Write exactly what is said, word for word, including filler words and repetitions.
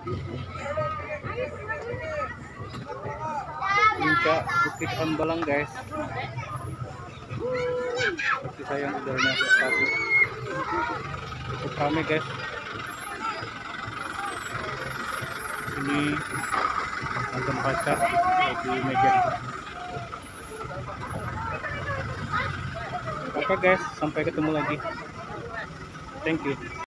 Puncak Bukit Hambalang guys. Seperti sayang udaranya satu. Cukup ramai guys. Ini nonton pacar lagi meja. Oke guys, sampai ketemu lagi. Thank you.